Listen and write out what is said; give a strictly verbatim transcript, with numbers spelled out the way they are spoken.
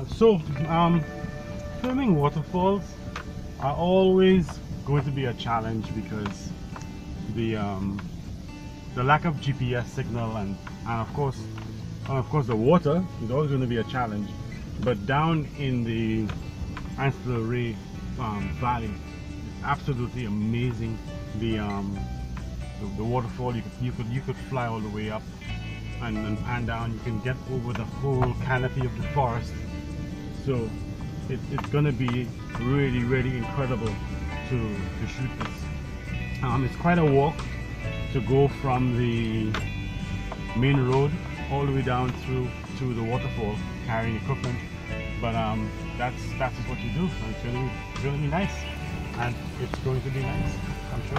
so um, filming waterfalls are always going to be a challenge because the um, the lack of G P S signal and, and of course and of course the water is always going to be a challenge. But down in the Anse la Raye um, Valley, it's absolutely amazing. The um, the, the waterfall, you could you could you could fly all the way up and, and pan down. You can get over the whole canopy of the forest. So it, it's gonna be really really incredible to to shoot this. Um, it's quite a walk to go from the main road all the way down through to the waterfall carrying equipment, but um, that's that's what you do, and it's gonna be, it's gonna be nice, and it's going to be nice, I'm sure.